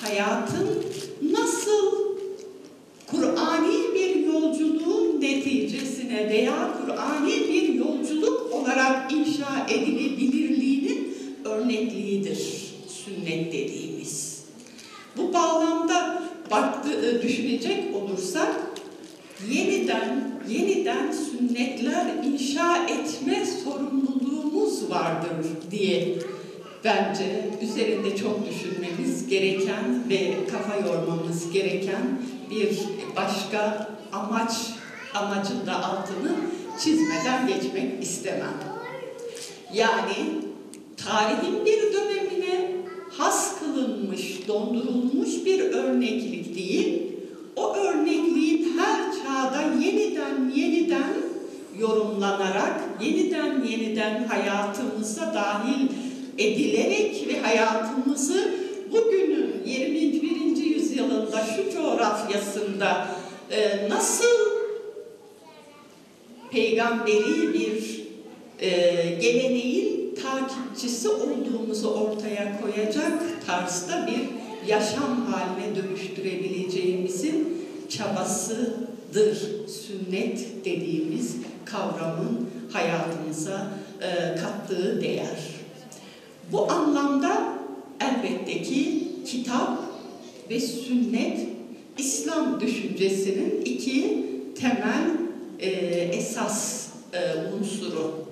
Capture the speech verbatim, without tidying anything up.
hayatın nasıl Kur'ani bir yolculuğun neticesine veya Kur'ani bir yolculuk olarak inşa edilebilirliğinin örnekliğidir sünnet dediğimiz. Bu bağlamda baktı, düşünecek olursak yeniden yeniden sünnetler inşa etme sorumluluğumuz vardır diye bence üzerinde çok düşünmemiz gereken ve kafa yormamız gereken bir başka amaç, amacın da altını çizmeden geçmek istemem. Yani tarihin bir dönemine has kılınmış, dondurulmuş bir örneklik değil, o örnekliğin her çağda yeniden yeniden yorumlanarak, yeniden yeniden hayatımıza dahil edilerek ve hayatımızı bugünün yirmi birinci yüzyılında şu coğrafyasında e, nasıl peygamberi bir e, geleneğin takipçisi olduğumuzu ortaya koyacak tarzda bir yaşam haline dönüştürebileceğimizin çabasıdır sünnet dediğimiz kavramın hayatımıza e, kattığı değer. Bu anlamda elbette ki kitap ve sünnet İslam düşüncesinin iki temel e, esas e, unsuru.